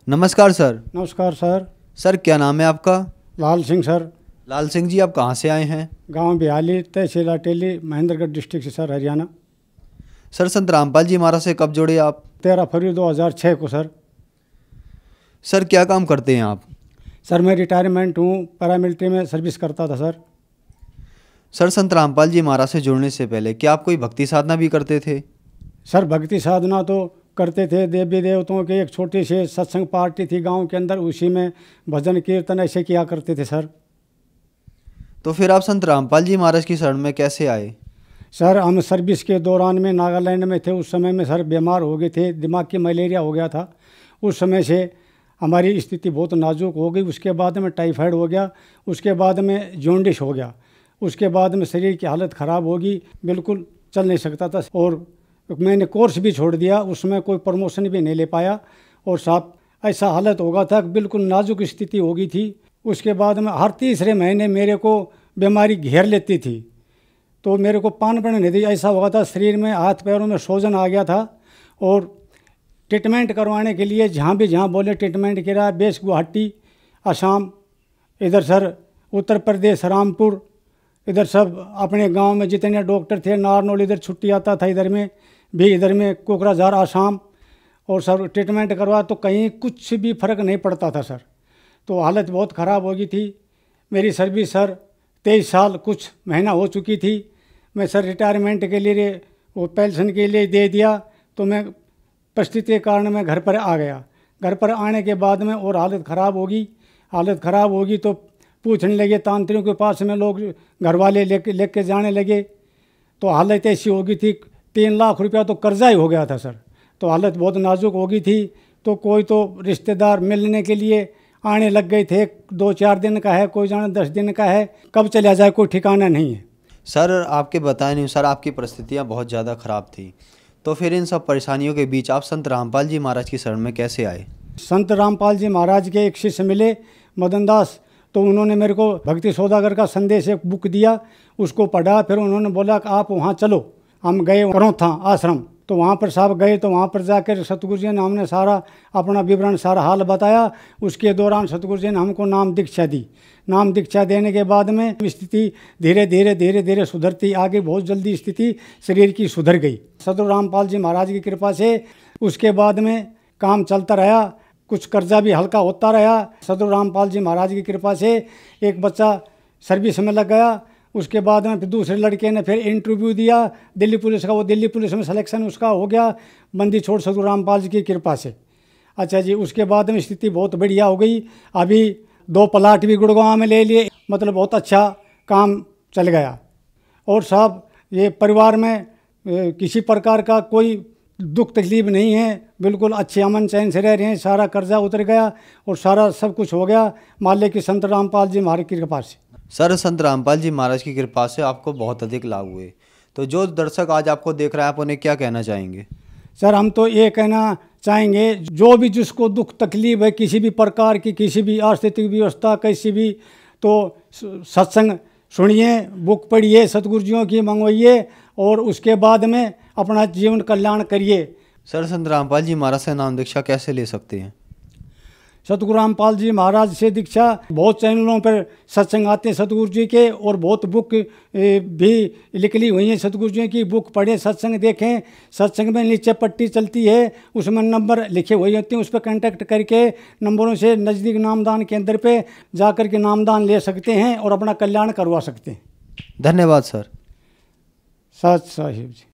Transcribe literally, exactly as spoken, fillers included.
नमस्कार सर। नमस्कार sir. Sir क्या नाम है आपका? लाल सिंह सर। लाल सिंह जी, आप कहाँ से आए हैं? गांव बिहाली, तहसील अटेली, महेंद्रगढ़ डिस्ट्रिक्ट से सर, हरियाणा। सर संत रामपाल जी महाराज से कब जुड़े आप? तेरह फरवरी दो हज़ार छः को सर। सर क्या काम करते हैं आप? सर मैं रिटायरमेंट हूँ, पैरामिलिट्री में सर्विस करता था सर। सर संत रामपाल जी महाराज से जुड़ने से पहले क्या आप कोई भक्ति साधना भी करते थे? सर भक्ति साधना तो करते थे। देवी देवताओं की एक छोटी सी सत्संग पार्टी थी गांव के अंदर, उसी में भजन कीर्तन ऐसे किया करते थे सर। तो फिर आप संत रामपाल जी महाराज की शरण में कैसे आए? सर हम सर्विस के दौरान में नागालैंड में थे। उस समय में सर बीमार हो गए थे, दिमाग की मलेरिया हो गया था। उस समय से हमारी स्थिति बहुत नाजुक हो गई। उसके बाद में टाइफाइड हो गया, उसके बाद में जॉन्डिस हो गया, उसके बाद में शरीर की हालत ख़राब होगी, बिल्कुल चल नहीं सकता था। और मैंने कोर्स भी छोड़ दिया, उसमें कोई प्रमोशन भी नहीं ले पाया। और साहब ऐसा हालत हो गया था, बिल्कुल नाजुक स्थिति हो गई थी। उसके बाद में हर तीसरे महीने मेरे को बीमारी घेर लेती थी, तो मेरे को पान पड़ने नहीं दी। ऐसा हुआ था, शरीर में हाथ पैरों में सूजन आ गया था। और ट्रीटमेंट करवाने के लिए जहाँ भी जहाँ बोले ट्रीटमेंट करा, बेस गुवाहाटी, असम, इधर सर उत्तर प्रदेश रामपुर, इधर सब अपने गांव में जितने डॉक्टर थे, नारनौल इधर छुट्टी आता था, इधर में भी, इधर में कोकराझार आसाम, और सर ट्रीटमेंट करवा तो कहीं कुछ भी फ़र्क नहीं पड़ता था सर। तो हालत बहुत ख़राब हो गई थी। मेरी सर्विस सर तेईस साल कुछ महीना हो चुकी थी। मैं सर रिटायरमेंट के लिए वो पेंशन के लिए दे दिया, तो मैं परिस्थिति के कारण मैं घर पर आ गया। घर पर आने के बाद में और हालत ख़राब होगी। हालत ख़राब होगी तो पूछने लगे तांत्रिकों के पास में, लोग घर वाले लेके लेके जाने लगे। तो हालत ऐसी हो गई थी, तीन लाख रुपया तो कर्जा ही हो गया था सर। तो हालत बहुत नाजुक हो गई थी। तो कोई तो रिश्तेदार मिलने के लिए आने लग गए थे। दो चार दिन का है, कोई जाने दस दिन का है, कब चला जाए कोई ठिकाना नहीं है। सर आपके बताए अनुसार आपकी परिस्थितियाँ बहुत ज़्यादा ख़राब थी, तो फिर इन सब परेशानियों के बीच आप संत रामपाल जी महाराज की शरण में कैसे आए? संत रामपाल जी महाराज के एक शिष्य मिले, मदन दास, तो उन्होंने मेरे को भक्ति सौदागर का संदेश एक बुक दिया, उसको पढ़ा। फिर उन्होंने बोला कि आप वहाँ चलो। हम गए करोथा आश्रम, तो वहाँ पर साहब गए, तो वहाँ पर जाकर सतगुरु जी ने हमने सारा अपना विवरण, सारा हाल बताया। उसके दौरान सतगुरु जी ने हमको नाम दीक्षा दी। नाम दीक्षा देने के बाद में स्थिति धीरे धीरे धीरे धीरे सुधरती आगे, बहुत जल्दी स्थिति शरीर की सुधर गई सतगुरु रामपाल जी महाराज की कृपा से। उसके बाद में काम चलता रहा, कुछ कर्जा भी हल्का होता रहा सतगुरु रामपाल जी महाराज की कृपा से। एक बच्चा सर्विस में लग गया। उसके बाद में फिर दूसरे लड़के ने फिर इंटरव्यू दिया दिल्ली पुलिस का, वो दिल्ली पुलिस में सिलेक्शन उसका हो गया, बंदी छोड़ सतगुरु रामपाल जी की कृपा से। अच्छा जी, उसके बाद में स्थिति बहुत बढ़िया हो गई। अभी दो प्लाट भी गुड़गांव में ले लिए, मतलब बहुत अच्छा काम चल गया। और साहब ये परिवार में किसी प्रकार का कोई दुख तकलीफ नहीं है, बिल्कुल अच्छे अमन चैन से रह रहे हैं। सारा कर्जा उतर गया और सारा सब कुछ हो गया मालिक की संत रामपाल जी महाराज की कृपा से। सर संत रामपाल जी महाराज की कृपा से आपको बहुत अधिक लाभ हुए, तो जो दर्शक आज आपको देख रहा है आप उन्हें क्या कहना चाहेंगे? सर हम तो ये कहना चाहेंगे, जो भी जिसको दुख तकलीफ है किसी भी प्रकार की, किसी भी आर्थिक व्यवस्था कैसी भी, तो सत्संग सुनिए, बुक पढ़िए, सतगुरु जियों की मंगवाइए, और उसके बाद में अपना जीवन कल्याण करिए। सर संत रामपाल जी महाराज से नाम दीक्षा कैसे ले सकते हैं? सतगुरु रामपाल जी महाराज से दीक्षा बहुत चैनलों पर सत्संग आते हैं सतगुरु जी के, और बहुत बुक भी निकली हुई हैं सतगुरु जी की। बुक पढ़ें, सत्संग देखें। सत्संग में नीचे पट्टी चलती है, उसमें नंबर लिखे हुए होते हैं, उस पर कांटेक्ट करके नंबरों से नज़दीक नामदान केंद्र पे जाकर के नामदान ले सकते हैं और अपना कल्याण करवा सकते हैं। धन्यवाद सर। सत साहिब जी।